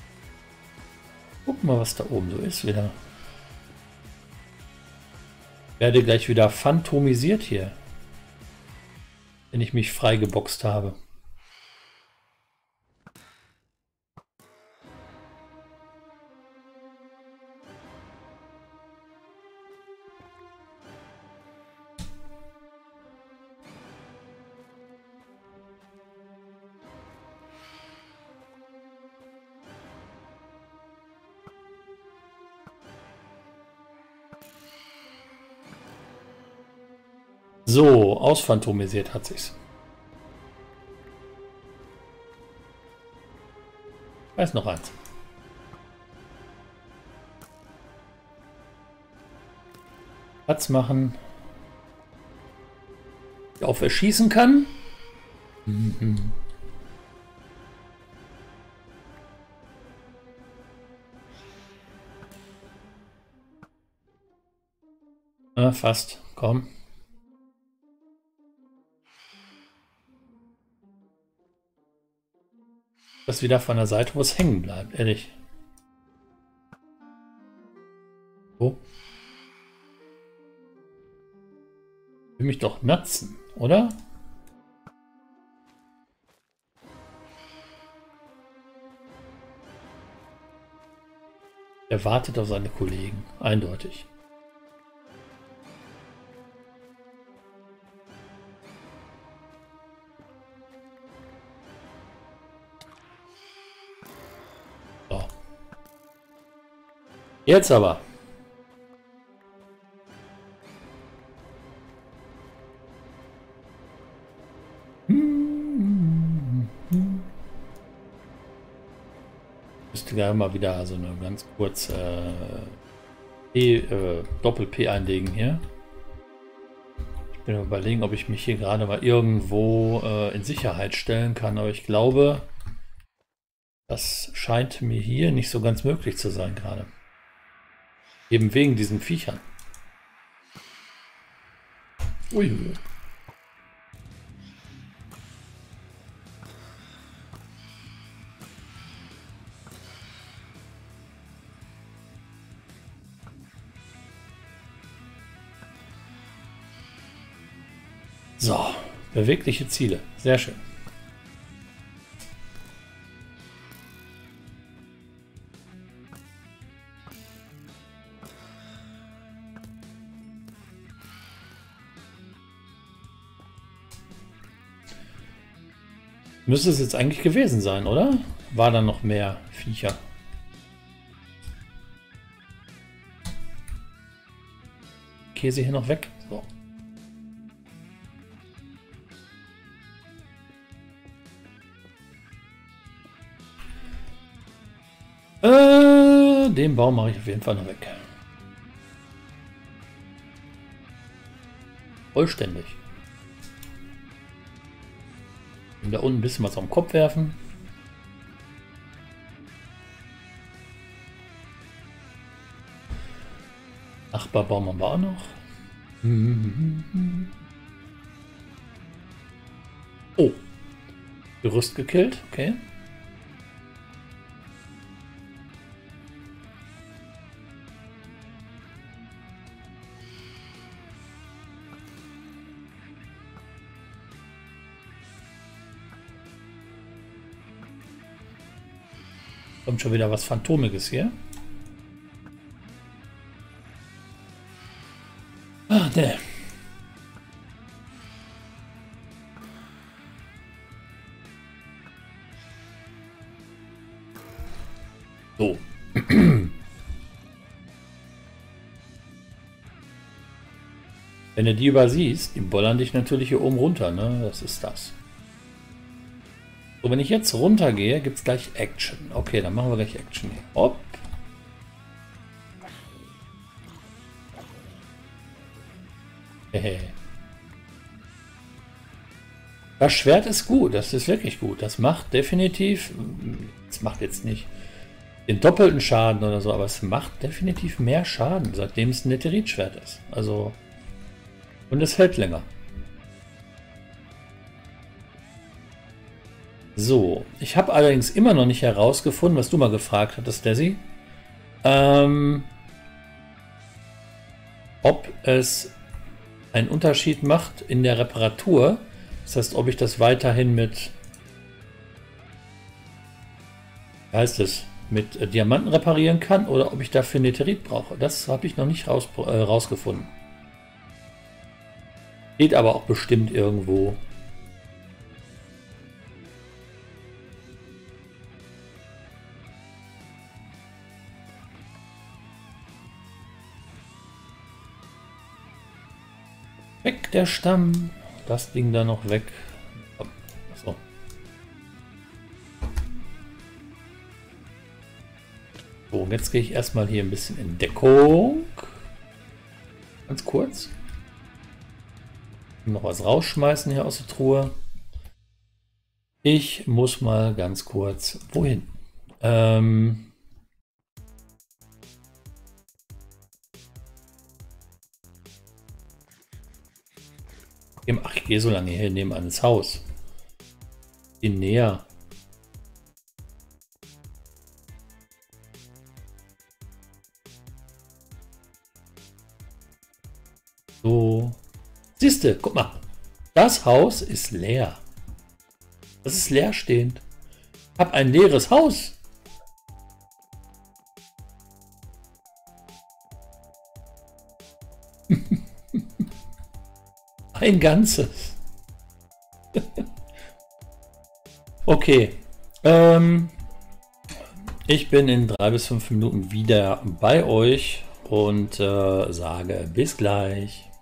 Guck mal, was da oben so ist wieder. Werde gleich wieder phantomisiert hier, wenn ich mich freigeboxt habe. So, ausphantomisiert hat sich's. Weiß noch eins. Platz machen. Auf erschießen kann. Mhm. Na, fast. Komm. Das wieder von der Seite, wo es hängen bleibt, ehrlich. So. Ich will mich doch natzen, oder? Er wartet auf seine Kollegen, eindeutig. So. Jetzt aber. Müsste gerne mal wieder so eine ganz kurz Doppel-P einlegen hier. Ich bin überlegen, ob ich mich hier gerade mal irgendwo in Sicherheit stellen kann, aber ich glaube, das scheint mir hier nicht so ganz möglich zu sein gerade. Eben wegen diesen Viechern. Uiuiui. So, bewegliche Ziele. Sehr schön. Müsste es jetzt eigentlich gewesen sein, oder? War da noch mehr Viecher? Käse hier noch weg. So. Den Baum mache ich auf jeden Fall noch weg. Vollständig. Und da unten ein bisschen was am Kopf werfen. Nachbarbaum haben wir auch noch. Oh. Gerüst gekillt, okay. Kommt schon wieder was Phantomiges hier. Ah, ne. So. Wenn du die übersiehst, die bollern dich natürlich hier oben runter, ne? Das ist das. So, wenn ich jetzt runter gehe, gibt es gleich Action. Okay, dann machen wir gleich Action hier. Hopp. Das Schwert ist gut, das ist wirklich gut. Das macht definitiv, es macht jetzt nicht den doppelten Schaden oder so, aber es macht definitiv mehr Schaden, seitdem es ein Netherite-Schwert ist. Also, und es hält länger. So, ich habe allerdings immer noch nicht herausgefunden, was du mal gefragt hattest, Desi. ob es einen Unterschied macht in der Reparatur. Das heißt, ob ich das weiterhin mit, wie heißt es, mit Diamanten reparieren kann oder ob ich dafür Netherite brauche. Das habe ich noch nicht rausgefunden. Steht aber auch bestimmt irgendwo. Weg der Stamm. Das Ding da noch weg. Achso. So, und jetzt gehe ich erstmal hier ein bisschen in Deckung. Ganz kurz. Noch was rausschmeißen hier aus der Truhe. Ich muss mal ganz kurz wohin. Ach, ich gehe so lange hier nebenan ins Haus. Geh näher. So. Siehste, guck mal. Das Haus ist leer. Das ist leerstehend. Ich habe ein leeres Haus. Ein ganzes. Okay. Ich bin in 3 bis 5 Minuten wieder bei euch und sage bis gleich.